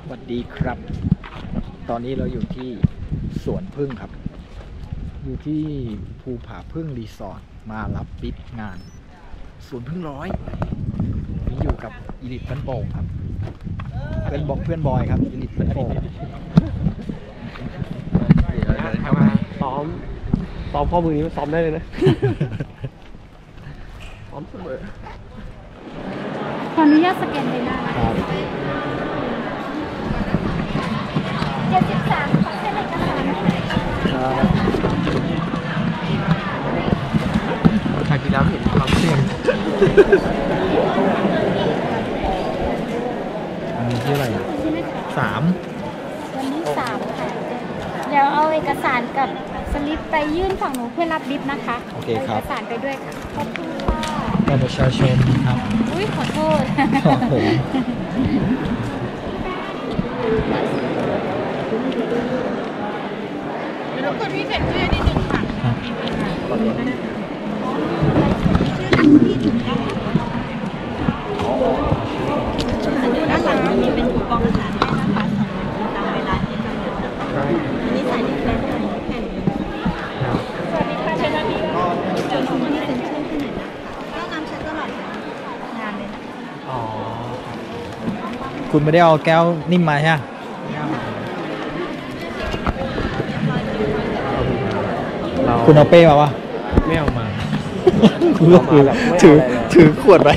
สวัสดีครับตอนนี้เราอยู่ที่สวนพึ่งครับอยู่ที่ภูผาพึ่งรีสอร์ทมารับบิ๊กงานสวนพึ่งร้อยนี่อยู่กับอีลิทเพื่อนโป่งครับเพื่อนบอยครับอีลิทเพื่อนโป่งทำมาซ้อมข้อมือนี้ซ้อมได้เลยนะซ้อมเสมอขออนุญาตสแกนใบหน้าครับ 73ขอเซ็นเอกสารครั้งที่แล้วเห็นเราเซ็นอันนี้ที่อะไร3 วันนี้3ค่ะเดี๋ยวเอาเอกสารกับสลิปไปยื่นฝั่งหนูเพื่อรับบิ๊บนะคะโอเคครับเอกสารไปด้วยค่ะขอบคุณค่ะบัตรประชาชนครับอุ้ยขอโทษครับผมรบกวนพี่เซ็นชื่อนิดนึงค่ะด้านหลังมันมีเป็นคูปองอาหารให้นะคะ2 มื้อตามเวลาที่กำหนดอันนี้ใส่ดิสเพลย์ให้แผ่นสวัสดีค่ะเชิญนาทีเดี๋ยว2 มื้อนี้เป็นชื่อที่ไหนนะคะก็นำเช็คตลอดงานเลยนะอ๋อคุณไม่ได้เอาแก้วนิ่มมาใช่ไหมคุณเอาเป้มาวะไม่เอามาถือขวดไป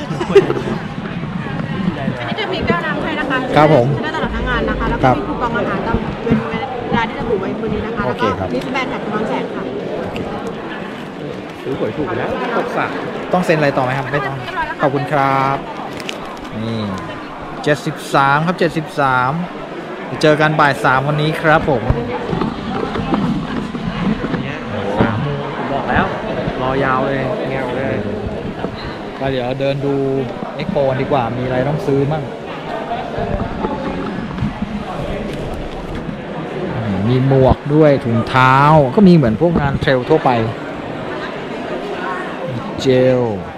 อันนี้จะมีแก้วน้ำให้นะคะครับผมได้ตลอดทั้งงานนะคะแล้วก็มีคูปองอาหารตามเวลาที่ระบุไว้บนนี้นะคะแล้วก็ลิสต์แบนแท็กน้องแจกค่ะซื้อหวยถูกไปแล้วตกสระต้องเซ็นอะไรต่อไหมครับไม่ต้องขอบคุณครับนี่73ครับ73เจอกันบ่าย3วันนี้ครับผมบอกแล้วรอยาวเลยเงี้ยเลยก็เดี๋ยวเดินดูเอ็กโปดีกว่ามีอะไรต้องซื้อมั่งมีหมวกด้วยถุงเท้าก็มีเหมือนพวกงานเทรลทั่วไปเจล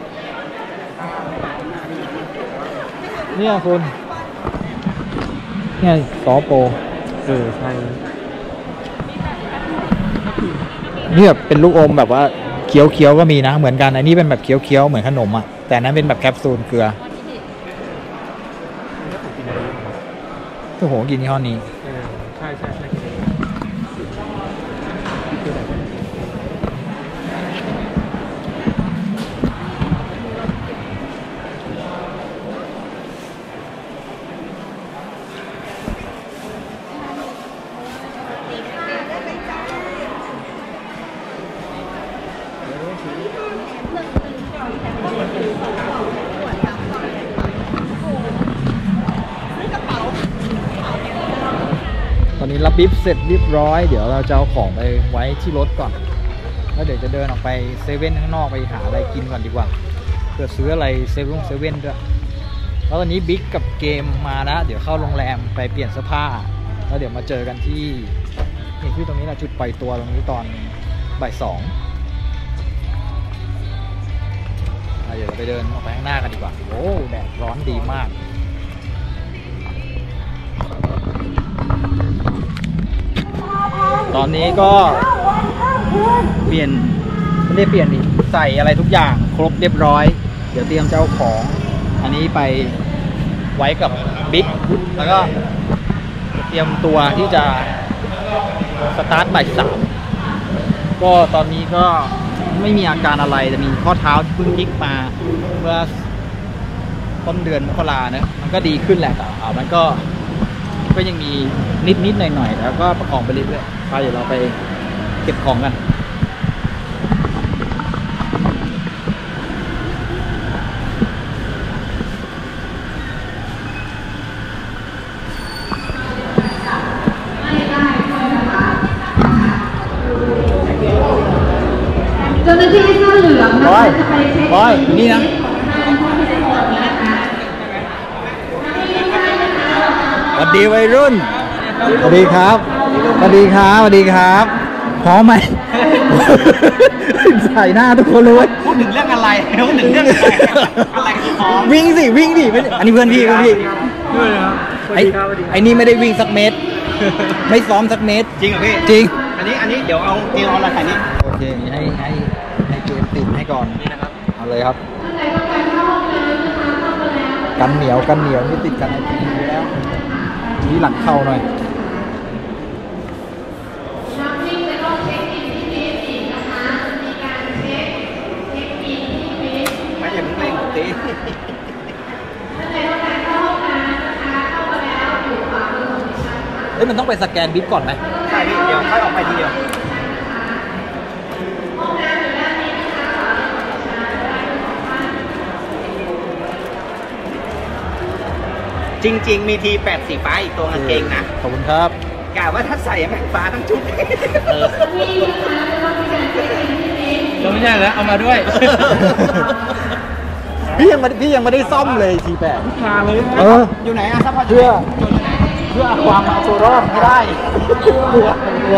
เนี่ยคุณเนี่ยซอโปใช่เนี่ยเป็นลูกอมแบบว่าเคี้ยวๆก็มีนะเหมือนกันอันนี้เป็นแบบเคี้ยวๆเหมือนขนมอ่ะแต่นั้นเป็นแบบแคปซูลเกลือโอ้โหกินยี่ห้อนี้ใช่ตอนนี้รับบิ๊บเสร็จเรียบร้อยเดี๋ยวเราจะเอาของไปไว้ที่รถก่อนแล้วเดี๋ยวจะเดินออกไปเซเว่นข้างนอกไปหาอะไรกินก่อนดีกว่าเพื่อซื้ออะไรเซเว่นด้วยแล้วตอนนี้บิ๊กกับเกมมาแล้วเดี๋ยวเข้าโรงแรมไปเปลี่ยนเสื้อผ้าแล้วเดี๋ยวมาเจอกันที่ตรงนี้นะจุดปล่อยตัวตรงนี้ตอนบ่าย 2เดี๋ยวเราไปเดินออกไปข้างหน้ากันดีกว่าโอ้แดดร้อนดีมากตอนนี้ก็เปลี่ยนไม่ได้เปลี่ยนดิใส่อะไรทุกอย่างครบเรียบร้อยเดี๋ยวเตรียมเจ้าของอันนี้ไปไว้กับบิ๊กแล้วก็เตรียมตัวที่จะสตาร์ทบ่าย 3ก็ตอนนี้ก็ไม่มีอาการอะไรแต่มีข้อเท้าที่เพิ่งพลิกมาเมื่อต้นเดือนมกรานะมันก็ดีขึ้นแหละแต่มันก็ยังมีนิดหน่อยแล้วก็ประคองไปเรื่อยๆเดี๋ยวเราไปเก็บของกันเจ้าหน้าที่เสื้อเหลืองนะคะจะไปเช็คนี่นะสวัสดีวัยรุ่นสวัสดีครับพร้อมไหมใส่หน้าทุกคนเลยพูดถึงเรื่องอะไรอะไรคือพร้อมวิ่งดิอันนี้เพื่อนพี่ด้วยครับไอ้นี่ไม่ได้วิ่งสักเมตร ไม่ซ้อมสักเมตรจริงเหรอพี่จริงอันนี้เดี๋ยวเอาอะไรใส่นี่โอเคให้เกมติดให้ก่อนนี่นะครับเอาเลยครับ กันเหนียวไม่ติดกันไอพีแล้วนี่หลังเข้าหน่อยไม่อย่างนี้ไม่ตีเอ้ยมันต้องไปสแกนบิ๊กก่อนไหมใช่พี่เดี๋ยวค่อยออกไปทีเดียวจริงๆมีที8สีฟ้าอีกตัวกางเกงนะขอบคุณครับกะว่าถ้าใส่แม่งฟ้าทั้งชุดเราไม่ใช่แล้วเอามาด้วยพี่ยังไม่ได้ซ่อมเลยทีแปดพาเลยอยู่ไหนอะซัพพอร์ตเพื่อความเอาตัวรอดไม่ได้กลัว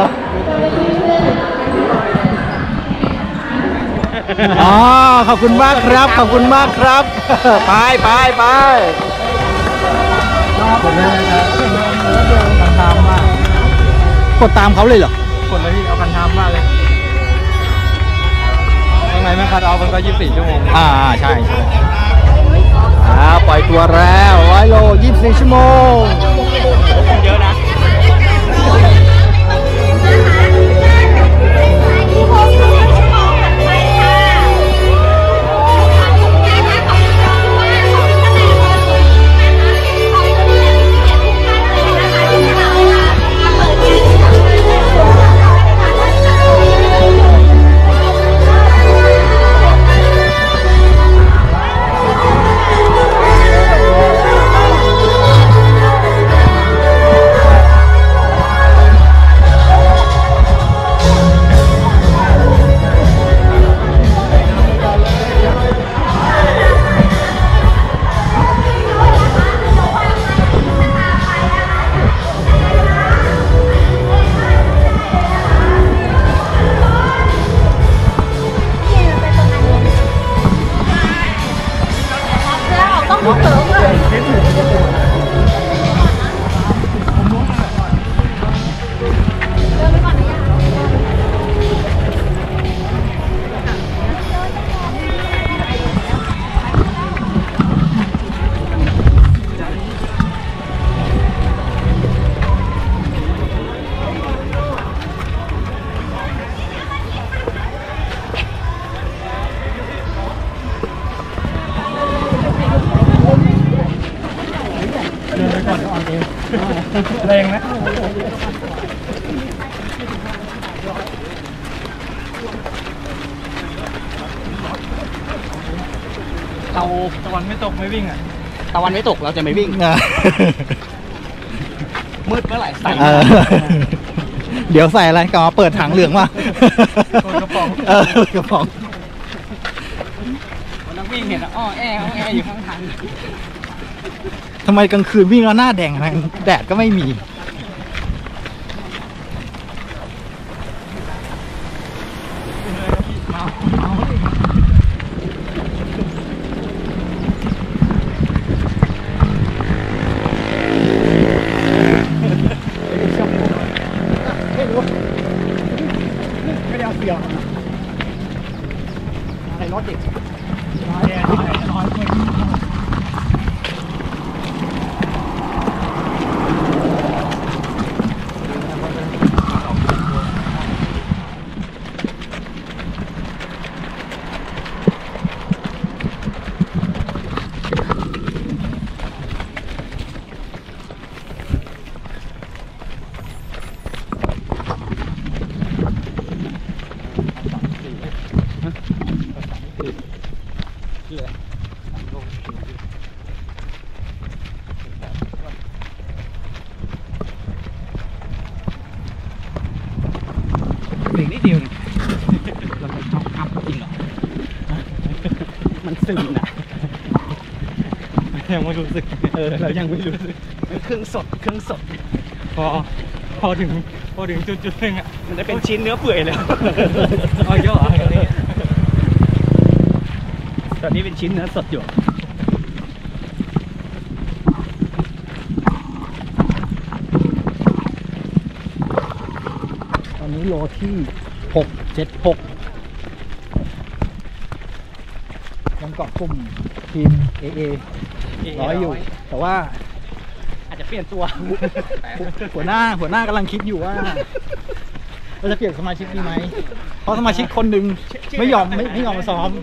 อ๋อขอบคุณมากครับ ไปผมเลยนะครับกันทามมากกดตามเขาเลยเหรอกดเลยพี่เอากันทามมากเลยยังไงแม่คัดเอามันก็24 ชั่วโมงใช่ปล่อยตัวแล้ว100 โล 24 ชั่วโมงเยอะนะแรงนะเราตะวันไม่ตกไม่วิ่งอ่ะตะวันไม่ตกเราจะไม่วิ่ง มืดเมื่อไหร่ใส่เดี๋ยวใส่อะไรก็มาเปิดถังเหลืองมากระป๋องกระป๋องวันนั้นวิ่งเห็นอ้อแออยู่ข้างทางทำไมกลางคืนวิ่งแล้วหน้าแดงนะแดดก็ไม่มีในรถเด็กเบรกนิดเดียวเนี่ยเราจะช็อกอัพจริงเหรอมันซึมนะยังไม่รู้สึกเรายังไม่รู้สึกเครื่องสดพอถึงจุดหนึ่งอ่ะมันจะเป็นชิ้นเนื้อเปื่อยแล้วเอาเยอะอะไรนี้ตอนนี้เป็นชิ้นเนื้อสดอยู่อนนี้โลที่676ยังเกาะกลุ่มทีม AA ร้อยอยู่ แต่ว่าอาจจะเปลี่ยนตัว หัวหน้ากำลังคิดอยู่ว่าเราจะเปลี่ยนสมาชิกดีไหมเพราะสมาชิกคนหนึ่งไม่ยอมมาซ้อม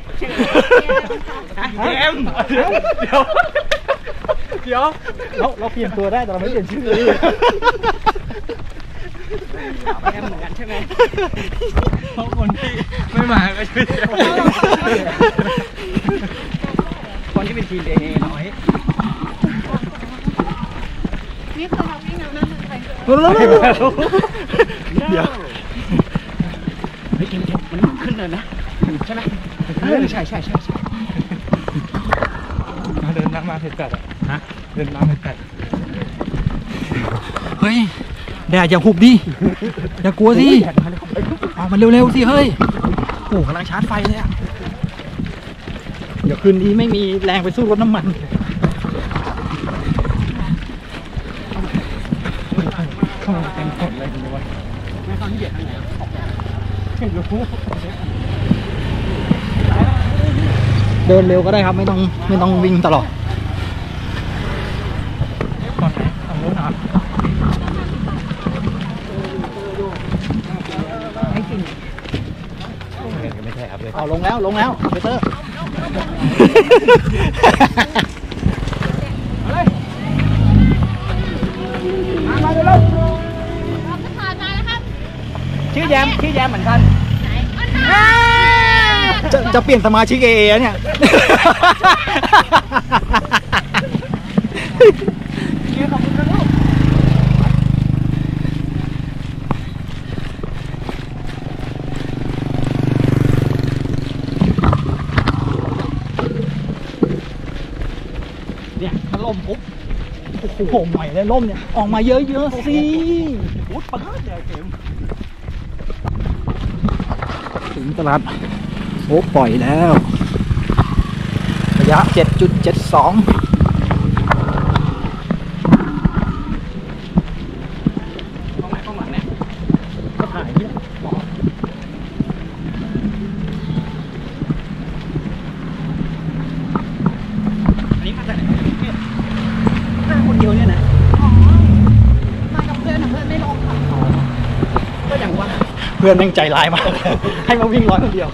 เดี๋ยวเราเปลี่ยนตัวได้แต่เราไม่เปลี่ยนชื่อแอมเหมือนกันใช่ไหมเพราะคนที่ไม่มาก็ชื่อคนที่เป็นทีมเอน้อยนี่คือเราวิ่งน้ำใครเดี๋ยวเฮ้ยเกมมันขึ้นเลยนะใช่ไหมใช่เดินน้ำมาเผ็ดจัดฮะเดินน้ำเผ็ดจัดเฮ้ยแดดอย่าหุบดิอย่ากลัวสิออกมาเร็วๆสิเฮ้ยโอ้กำลังชาร์จไฟเลยอ่ะเดี๋ยวคืนนี้ไม่มีแรงไปสู้รถน้ำมันเป็นผลอะไรกันวะแม่ข้าวที่เบียดทางไหนเดินเร็วก็ได้ครับไม่ต้องวิ่งตลอดก่อนไหนทางโน้นอ่ะไม่ใช่ครับเลยเอาลงแล้วเบเตอร์มาเร็วชื่อแยมเหมือนกันจะเปลี่ยนสมาชิกเอเนี่ยเนี่ยถ้าล่มปุ๊บโอ้โหใหม่เลยล่มเนี่ยออกมาเยอะๆสิปุ๊บปะเดี๋ยวเข็มถึงตลาดโอ้ปล่อยแล้วระยะ 7.72 ข้างหลังเนี่ยก็ถ่ายเนี่ยอันนี้มาจากไหนมาคนเดียวเนี่ยนะมากับเพื่อนไม่ลงค่ะก็อย่างว่าเพื่อนยังใจร้ายมากให้มาวิ่ง100คนเดียว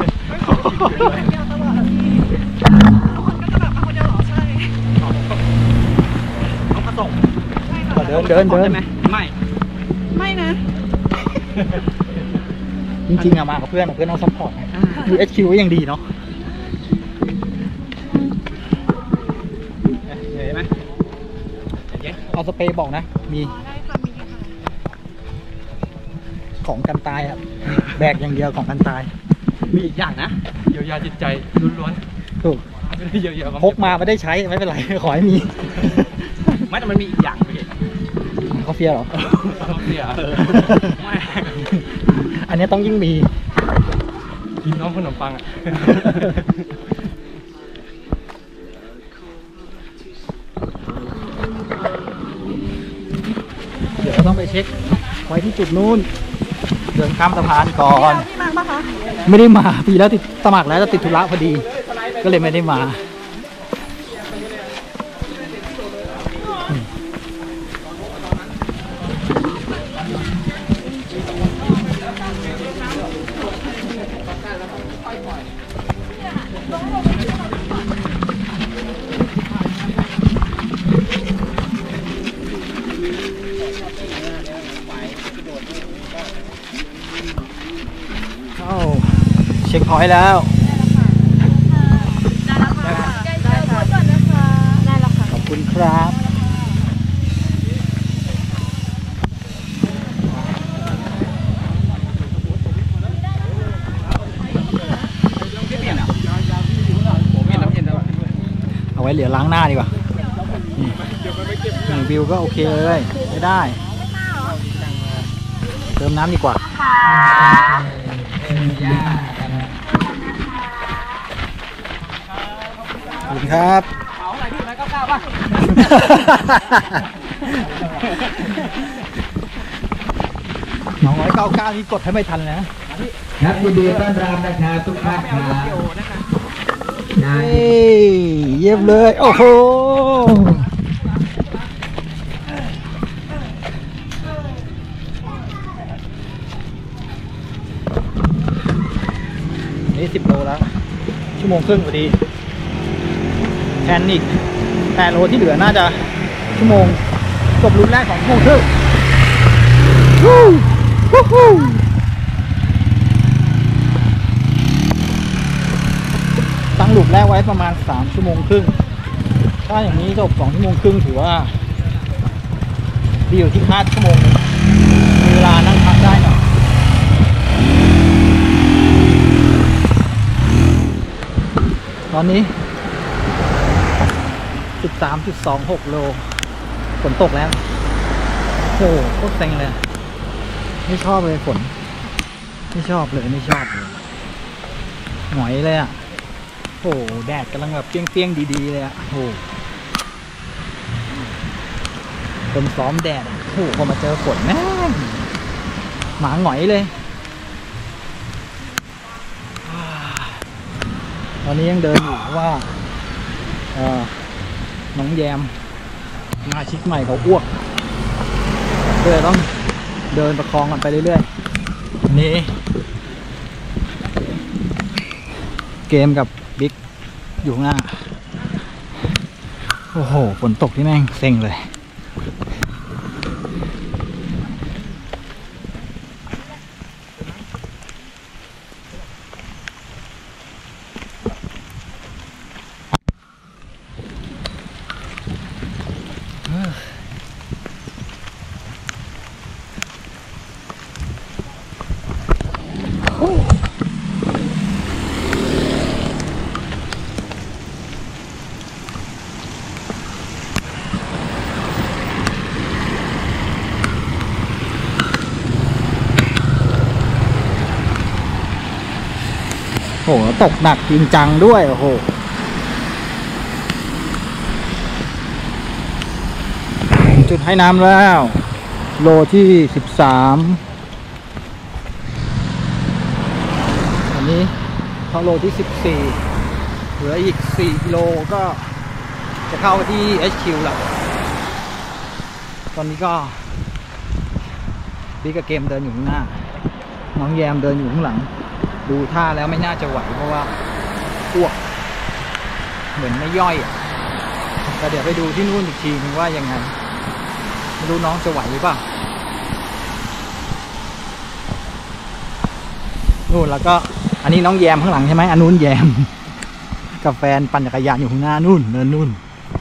เดินได้ไหมไม่นะจริงๆอะมากับเพื่อนต้องซัพพอร์ตดูHQก็ยังดีเนาะเห็นไหมเอาสเปรย์บอกนะมีของกันตายครับแบกอย่างเดียวของกันตายมีอีกอย่างนะเยียวยาจิตใจล้วนๆถูกไม่ได้เยียวยาพกมาไม่ได้ใช้ไม่เป็นไรขอให้มีไม่แต่มันมีอีกอย่างไปกาแฟเหรอกาแฟอันนี้ต้องยิ่งมีกินน้องขนมปังอ่ะเดี๋ยวต้องไปเช็คไว้ที่จุดนู้นเดินข้ามสะพานก่อนพี่มาปะคะไม่ได้มาปีแล้วติดสมัครแล้วจะติดธุระพอดีก็เลยไม่ได้มาเช็คพอยต์แล้วขอบคุณครับเอาไว้เหลือล้างหน้าดีกว่าวิวก็โอเคเลยไม่ได้เติมน้ำดีกว่าขอบคุณครับเอาอะไรที่199ป่ะ 299นี่กดให้ไม่ทันนะครับยินดีต้อนรับนะครับทุกท่านครับเฮ้ยเยี่ยมเลย โอ้โหนี่10 โลแล้ว ชั่วโมงครึ่งพอดีแทนอีก8 โลที่เหลือน่าจะชั่วโมงจบรุ่นแรกของชั่วโมงครึ่งตั้งลูปแรกไว้ประมาณ3 ชั่วโมงครึ่งถ้าอย่างนี้จบ2 ชั่วโมงครึ่งถือว่าดีอยู่ที่5 ชั่วโมงมีเวลานั่งพักได้หน่อยตอนนี้ 13.26 โลฝนตกแล้วโอ้โหโคตรเซ็งเลยไม่ชอบเลยฝนไม่ชอบเลยหงอยเลยอ่ะโอ้โหแดดกำลังแบบเปรี้ยงๆดีๆเลยอ่ะโอ้โหคนซ้อมแดดโอ้โหพอมาเจอฝนแม่งหมาหงอยเลยตอนนี้ยังเดินอยู่เพราะว่าน้องแยมสมาชิกใหม่เขาอ้วกเลยต้องเดินประคองกันไปเรื่อยๆนี่เกมกับบิ๊กอยู่ข้างหน้าโอ้โหฝนตกที่แม่งเซ็งเลยโอ้โหตกหนักจริงจังด้วยโอ้โหจุดให้น้ำแล้วโลที่13อันนี้เข้าโลที่14เหลืออีก4 กิโลก็จะเข้าที่ HQ แล้วตอนนี้ก็บิ๊กกับเกมเดินอยู่ข้างหน้าน้องแยมเดินอยู่ข้างหลังดูท่าแล้วไม่น่าจะไหวเพราะว่าอ้วกเหมือนไม่ย่อยแต่เดี๋ยวไปดูที่นู่นอีกทีนึงว่ายังไงไม่รู้น้องจะไหวหรือเปล่านู่นแล้วก็อันนี้น้องแยมข้างหลังใช่ไหมอันนู้นแยมกับแฟนปั่นจักรยานอยู่ข้างหน้านู่นเนินนู่น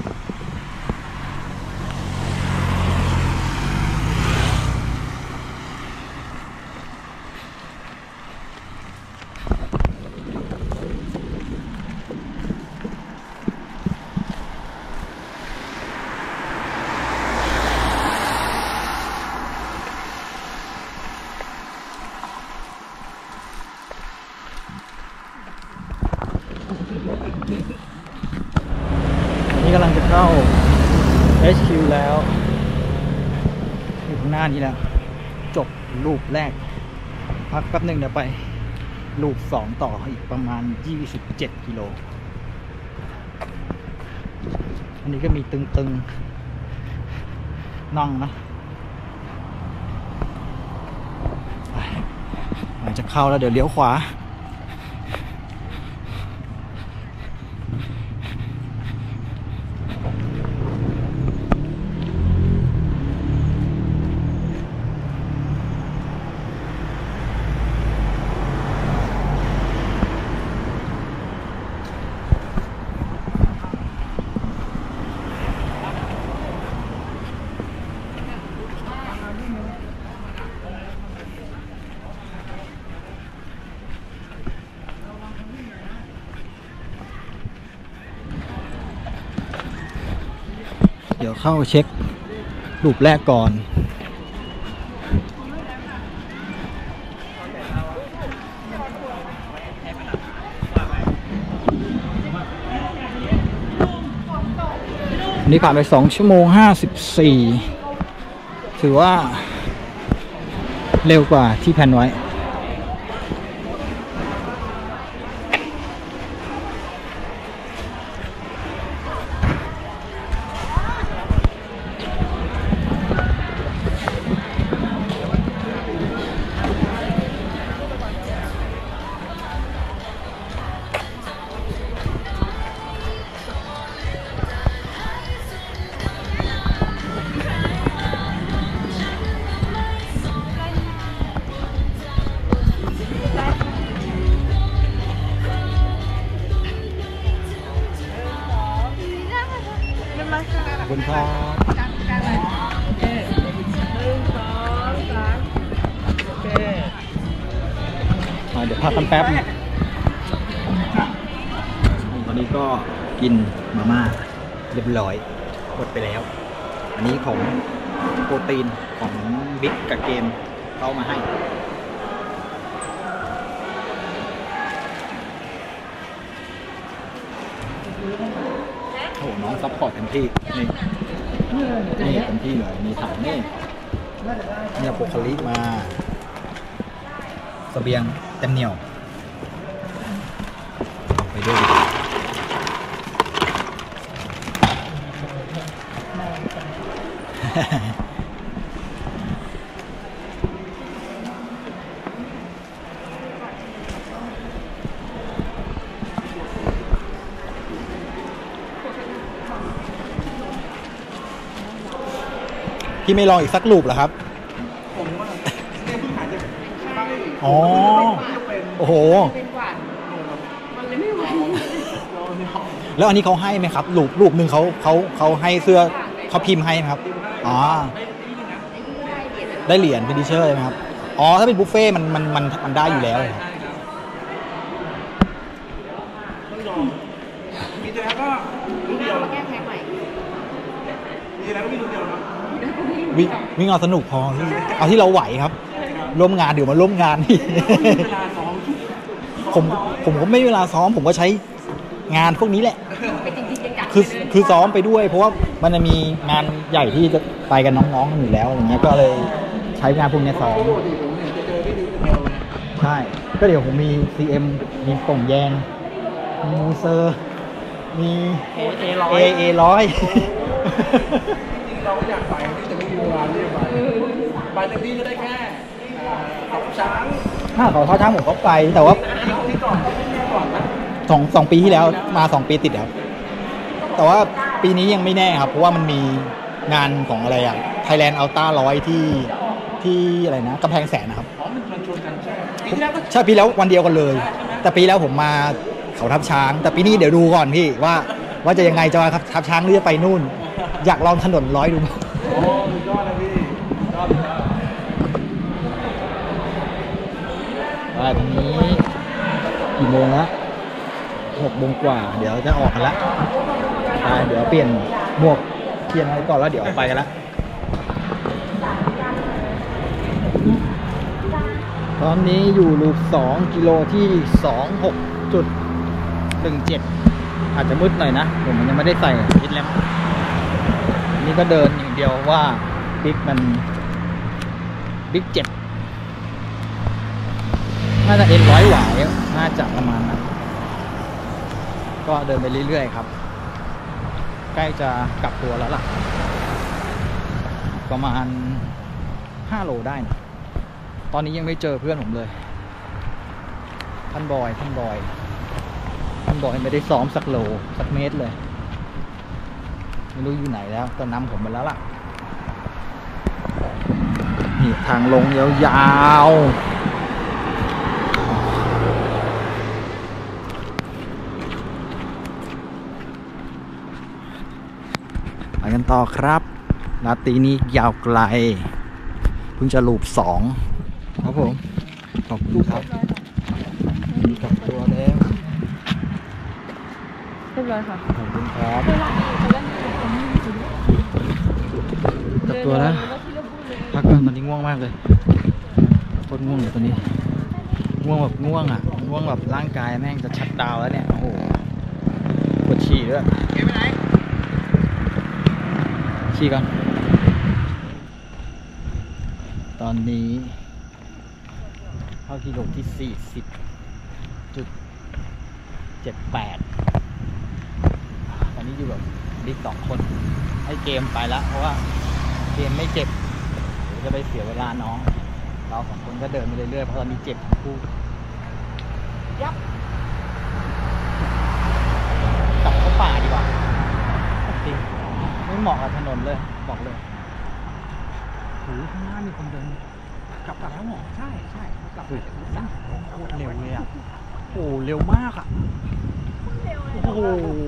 นี่กำลังจะเข้า HQ แล้วอยู่ข้างหน้านี้แล้วจบลูปแรกพักแป๊บหนึ่งเดี๋ยวไปลูป2ต่ออีกประมาณ27 กิโลอันนี้ก็มีตึงๆน่องนะจะเข้าแล้วเดี๋ยวเลี้ยวขวาเดี๋ยวเข้าเช็คลูปแรกก่อนนี่ผ่านไป2 ชั่วโมง 54ถือว่าเร็วกว่าที่แผนไว้ขอบคุณครับเดี๋ยวพักกันแป๊บตอนนี้ก็กินมาม่าเรียบร้อยหมดไปแล้ว อันนี้ของโปรตีนของบิ๊กกับเกมเข้ามาให้โอ้น้องซัพพอร์ตเต็มที่นี่เต็มที่เลยมีถังนี่โปรคาลิมาเสบียงเต็มเหนียวไปด้วยดิพี่ไม่ลองอีกสักลูปเหรอครับอ๋อโอ้โหแล้วอันนี้เขาให้ไหมครับลูปหนึ่งเขาให้เสื้อเขาพิมพ์ให้ไหมครับอ๋อได้เหรียญเป็นดิเชอร์ใช่ไหมครับอ๋อถ้าเป็นบุฟเฟ่มันได้อยู่แล้วมีแต่แล้วก็ลูกเดียวแก้แพ้ใหม่มีแล้วก็มีลูกเดียวนะวิ่งเอาสนุกพอเอาที่เราไหวครับร่วมงานเดี๋ยวมาร่วมงานนี่ผมก็ไม่เวลาซ้อมผมก็ใช้งานพวกนี้แหละคือซ้อมไปด้วยเพราะว่ามันจะมีงานใหญ่ที่จะไปกันน้องๆอยู่แล้วอย่างเงี้ยก็เลยใช้งานพวกนี้ซ้อมใช่ก็เดี๋ยวผมมี CM มีป่งแยงมีมูเซอร์มี A100 เราอยากไปแต่ไม่มีเวลาที่จะไปเต็มที่ก็ได้แค่เขาช้างเขาช้างผมก็ไปแต่ว่าที่ก่อนนะสองปีที่แล้วมา2 ปีติดครับแต่ว่าปีนี้ยังไม่แน่ครับเพราะว่ามันมีงานของอะไรอ่ะ Thailand Ultra 100ที่อะไรนะกำแพงแสนนะครับอ๋อมันชวนกันใช่ใช่ปีแล้ววันเดียวกันเลยแต่ปีแล้วผมมาเขาทับช้างแต่ปีนี้เดี๋ยวดูก่อนพี่ว่าจะยังไงจะมาทับช้างหรือจะไปนู่นอยากลองถนน100ดูโอ้สุดยอดเลยพี่ยอดตรงนี้กี่โมงแล้ว6 โมงกว่าเดี๋ยวจะออกกันละเดี๋ยวเปลี่ยนหมวกเปลี่ยนอะไรก่อนแล้วเดี๋ยวไปกันละตอนนี้อยู่ลูป2กิโลที่ 26.17 อาจจะมืดหน่อยนะผมยังไม่ได้ใส่ยิดแล้วนี่ก็เดินอย่างเดียวว่าบิ๊กมันบิ๊ก7น่าจะ100 หวายน่าจะประมาณนั้นก็เดินไปเรื่อยๆครับใกล้จะกลับตัวแล้วล่ะประมาณ5 โลได้นะตอนนี้ยังไม่เจอเพื่อนผมเลยท่านบอยไม่ได้ซ้อมสักโลสักเมตรเลยไม่รู้อยู่ไหนแล้วแต่นำผมไปแล้วล่ะนี่ทางลงยาวๆไปกันต่อครับราตรีนี้ยาวไกลเพิ่งจะลูป2ครับผมขอบคุณครับมีกลับตัวแล้วเรียบร้อยค่ะขอบคุณครับกลับตัวแล้วพักก่อนตอนนี้ง่วงมากเลยโคตรง่วงเลยตอนนี้ง่วงแบบง่วงแบบร่างกายแม่งจะชัดดาวแล้วเนี่ยโอ้โหปวดฉี่ด้วยฉี่กันตอนนี้เข้ากิโลที่ 40.78 ตอนนี้อยู่แบบบิ๊ก2 คนให้เกมไปแล้วเพราะว่าเกมไม่เจ็บเดี๋ยวจะไปเสียเวลาน้องเรา2 คนก็เดินไปเรื่อยๆเพราะตอนนี้เจ็บทั้งคู่ยับกลับเข้าป่าดีกว่าจริงไม่เหมาะกับถนนเลยบอกเลยโอ้โหข้างหน้ามีคนเดินกลับแล้วเหรอใช่กลับสั่งโคตรเร็วเลยอ่ะโอ้เร็วมากอ่ะโอ้โห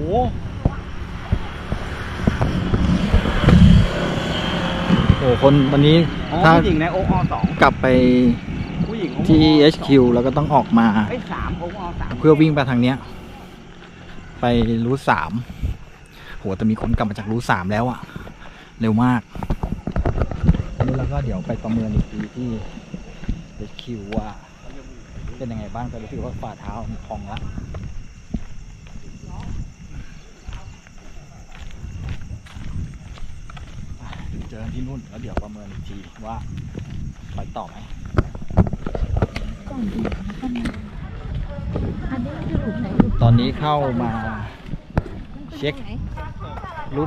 คนวันนี้ถ้าผู้หญิงในโออ2 กลับไปผู้หญิงที่ HQ แล้วก็ต้องออกมา 3โออ3 เพื่อวิ่งไปทางเนี้ยไปรูท3โหแต่มีคนกลับมาจากรูท3แล้วอะเร็วมากอันนี้เราก็เดี๋ยวไปประเมินอีกทีที่ HQ ว่าเป็นยังไงบ้างแต่รู้สึกว่าฝ่าเท้ามันพองละเจอที่นู่นแล้วเดี๋ยวประเมินอีกทีว่าไปต่อไหมตอนนี้เข้ามาเช็ครูท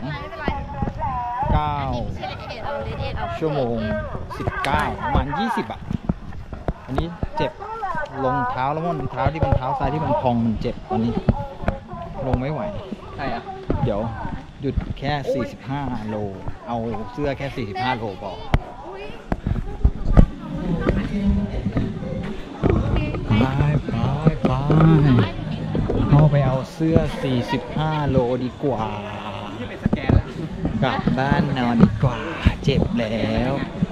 9 ชั่วโมง 19ประมาณ20อ่ะอันนี้เจ็บลงเท้าแล้วมันเท้าที่เป็นเท้าซ้ายที่มันพองมันเจ็บตอนนี้ลงไม่ไหวใช่อ่ะเดี๋ยวหยุดแค่45 โลเอาเสื้อแค่45 โลพอไปเข้าไปเอาเสื้อ45 โลดีกว่ากลับบ้านนอนดีกว่าเจ็บแล้ว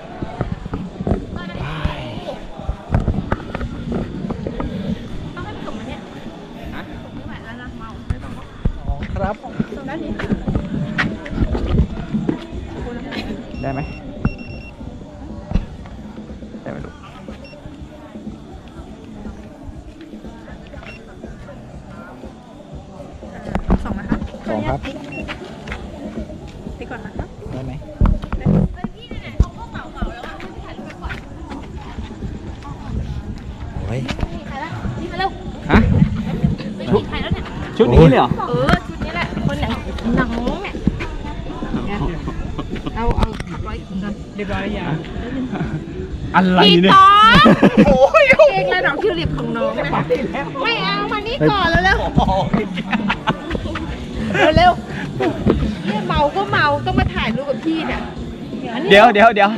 ครับได้ไหมได้ไหมลูก2นะครับ2ครับไปก่อนนะครับได้ไหมโอ้ยฮะชุดนี้เลยเหรอชุดนี้แหละคนหนังเนี่ยเอาร้อยกันเรียบร้อยอย่างอะไรเนี่ยโอ้ยเองระดับทิวลิปของน้องนะไม่เอามานี่ก่อนเร็วเนี่ยเมาก็เมาต้องมาถ่ายรูปกับพี่เนี่ยเดี๋ยว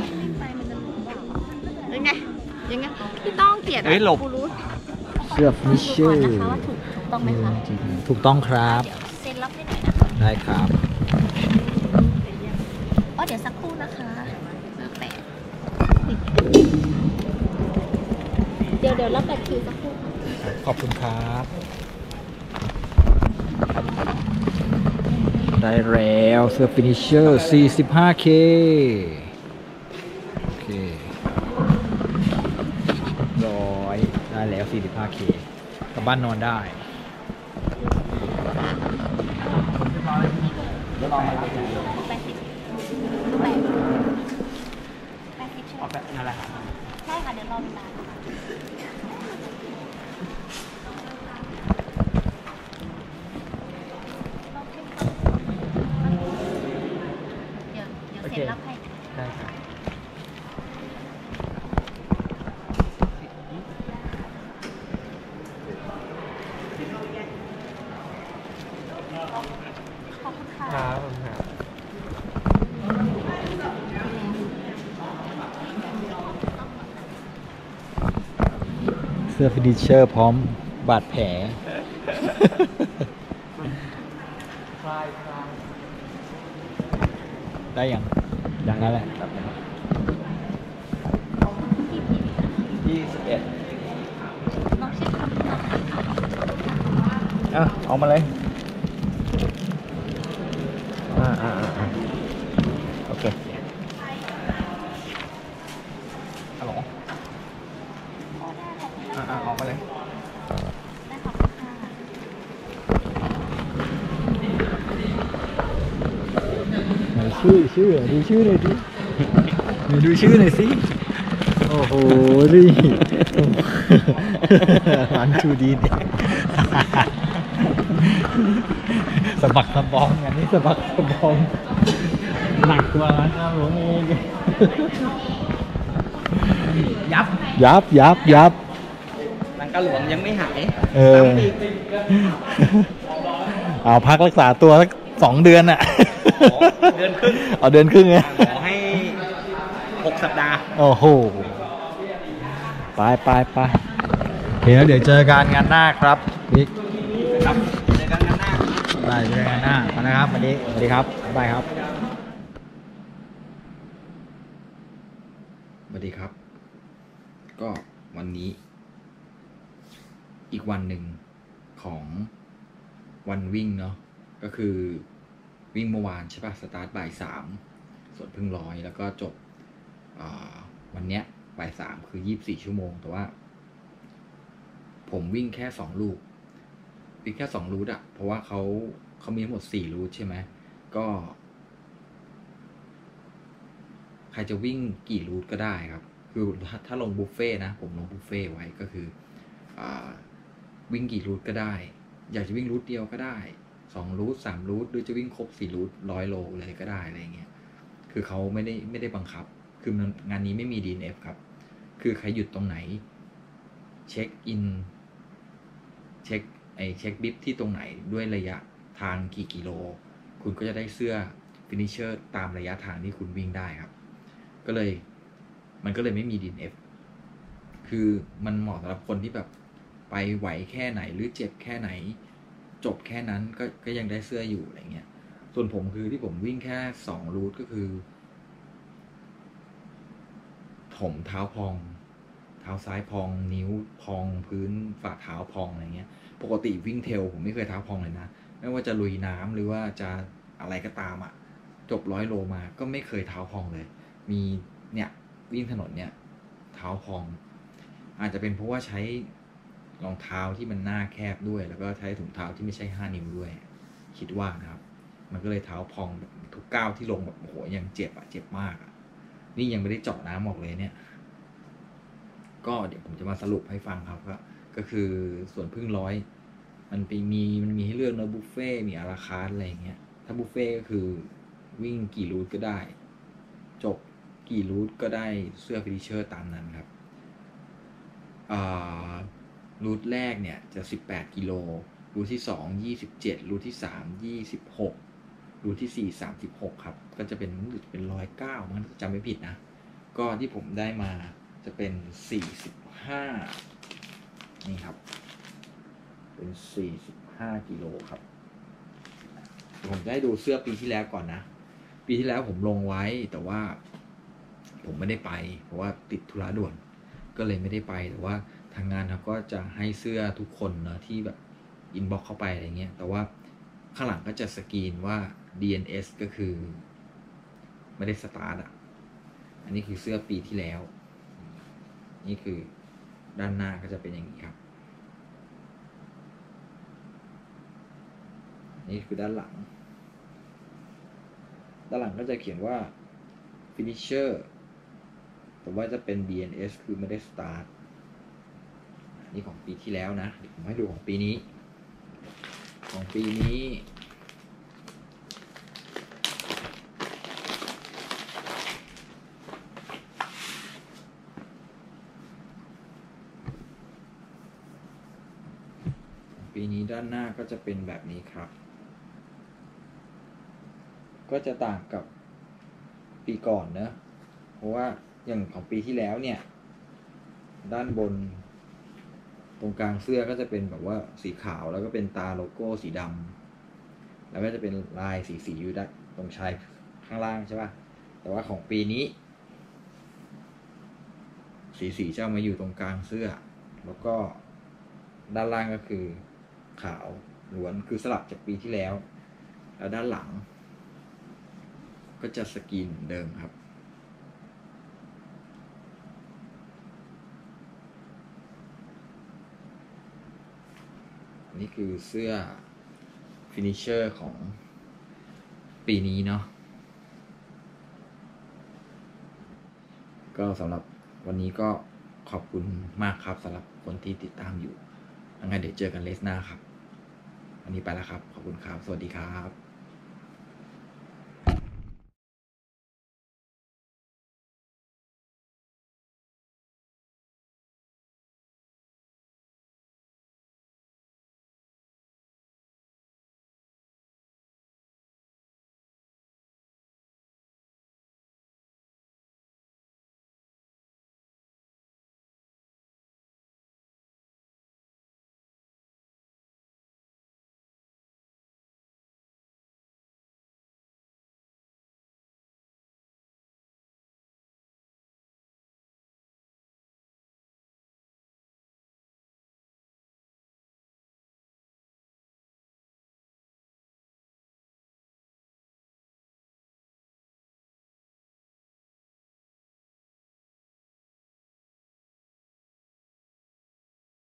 ยังไงพี่ต้องเกลียดหลบเสื้อฟิชเชอร์ถูกต้องไหมคะถูกต้องครับเซ็นรับให้หน่อยนะคะได้ครับเดี๋ยวสักครู่นะคะเดี๋ยวรับบัตรคิวสักครู่ขอบคุณครับได้แล้วเสื้อฟินิชเชอร์ 45K โอเคได้แล้ว 45K กลับบ้านนอนได้แล้วรอมารับ 80นั่นแหละครับใช่ค่ะเดี๋ยวรอเวลาเดี๋ยวเซ็นรับให้ได้ครับเสื้อฟินิชเชอร์พร้อมบาดแผลได้ยังนั่นแหละ21เอามาเลยโอเคฮัลโหลออกมาเลยชื่อดูชื่อหน่อยดิดูชื่อหน่อยสิโอ้โหนี่ร้านชูดีเนี่ยสะบักสะบองอันนี้สะบักสะบองหนักกว่าร้านข้าวหลวงเองยับ หลังกระหลวงยังไม่หายซ้ำอีกเอาพักรักษาตัวสัก2 เดือนอ่ะเดือนครึ่งเอาเดือนครึ่งไงขอให้6 สัปดาห์โอ้โหไปเดี๋ยวเจอกันงานหน้าครับบิ๊กครับเจอกันงานหน้าได้เจอกันงานหน้าไปนะครับวันนี้สวัสดีครับบ๊ายบายครับสวัสดีครับ ก็วันนี้ อีกวันหนึ่งของวันวิ่งเนาะก็คือวิ่งเมื่อวานใช่ปะสตาร์ทบ่าย 3ส่วนพึ่ง100แล้วก็จบวันเนี้ยบ่าย 3คือ24 ชั่วโมงแต่ว่าผมวิ่งแค่2 ลูกวิ่งแค่2 รูทอะเพราะว่าเขามีทั้งหมด4 รูทใช่ไหมก็ใครจะวิ่งกี่รูทก็ได้ครับคือถ้าลงบุฟเฟ่นะผมลงบุฟเฟ่ไว้ก็คือวิ่งกี่รูทก็ได้อยากจะวิ่งรูทเดียวก็ได้2 รูท 3 รูทหรือจะวิ่งครบ4 รูท100 โลเลยก็ได้อะไรเงี้ยคือเขาไม่ได้บังคับคืองานนี้ไม่มี DNF ครับคือใครหยุดตรงไหนเช็คอินเช็คบิฟที่ตรงไหนด้วยระยะทางกี่กิโลคุณก็จะได้เสื้อฟินิชเชอร์ตามระยะทางที่คุณวิ่งได้ครับมันก็เลยไม่มี DNF คือมันเหมาะสำหรับคนที่แบบไปไหวแค่ไหนหรือเจ็บแค่ไหนจบแค่นั้นก็ยังได้เสื้ออยู่อะไรเงี้ยส่วนผมคือที่ผมวิ่งแค่2 รูทก็คือผมเท้าพองเท้าซ้ายพองนิ้วพองพื้นฝ่าเท้าพองอะไรเงี้ยปกติวิ่งเทรลผมไม่เคยเท้าพองเลยนะไม่ว่าจะลุยน้ำหรือว่าจะอะไรก็ตามอ่ะจบ100 โลมาก็ไม่เคยเท้าพองเลยมีเนี่ยวิ่งถนนเนี่ยเท้าพองอาจจะเป็นเพราะว่าใช้รองเท้าที่มันหน้าแคบด้วยแล้วก็ใช้ถุงเท้าที่ไม่ใช่5 นิ้วด้วยคิดว่านะครับมันก็เลยเท้าพองแบบทุกก้าวที่ลงแบบโอ้โหยังเจ็บมากนี่ยังไม่ได้เจาะน้ำออกเลยเนี่ยก็เดี๋ยวผมจะมาสรุปให้ฟังครับก็คือส่วนพึ่ง100มันมีให้เลือกนะบุฟเฟ่มีอาราคาร์ทอะไรอย่างเงี้ยถ้าบุฟเฟ่ก็คือวิ่งกี่รูทก็ได้จบกี่รูทก็ได้เสื้อฟินิชเชอร์ตามนั้นครับรูทแรกเนี่ยจะ18 กิโลรูทที่2 27รูทที่3 26รูทที่4 36ครับก็จะเป็น109มันจำไม่ผิดนะก็ที่ผมได้มาจะเป็น45นี่ครับเป็น45 กิโลครับผมจะให้ดูเสื้อปีที่แล้วก่อนนะปีที่แล้วผมลงไว้แต่ว่าผมไม่ได้ไปเพราะว่าติดธุระด่วนก็เลยไม่ได้ไปแต่ว่าทางงานเขาก็จะให้เสื้อทุกคนนะที่แบบอินบ็อกเข้าไปอะไรเงี้ยแต่ว่าข้างหลังก็จะสกรีนว่า DNS ก็คือไม่ได้สตาร์ทอ่ะอันนี้คือเสื้อปีที่แล้วนี่คือด้านหน้าก็จะเป็นอย่างนี้ครับนี่คือด้านหลังก็จะเขียนว่า finisher แต่ว่าจะเป็น DNS คือไม่ได้สตาร์ทนี่ของปีที่แล้วนะเดี๋ยวผมให้ดูของปีนี้ด้านหน้าก็จะเป็นแบบนี้ครับก็จะต่างกับปีก่อนนะเพราะว่าอย่างของปีที่แล้วเนี่ยด้านบนตรงกลางเสื้อก็จะเป็นแบบว่าสีขาวแล้วก็เป็นตาโลโก้สีดำแล้วก็จะเป็นลายสีอยู่ด้านตรงชายข้างล่างใช่ป่ะแต่ว่าของปีนี้สีจะมาอยู่ตรงกลางเสื้อแล้วก็ด้านล่างก็คือขาวล้วนคือสลับจากปีที่แล้วแล้วด้านหลังก็จะสกรีนเหมือนเดิมครับนี่คือเสื้อฟินิชเชอร์ของปีนี้เนาะก็สำหรับวันนี้ก็ขอบคุณมากครับสำหรับคนที่ติดตามอยู่ยังไงเดี๋ยวเจอกันเลสหน้าครับวันนี้ไปแล้วครับขอบคุณครับสวัสดีครับ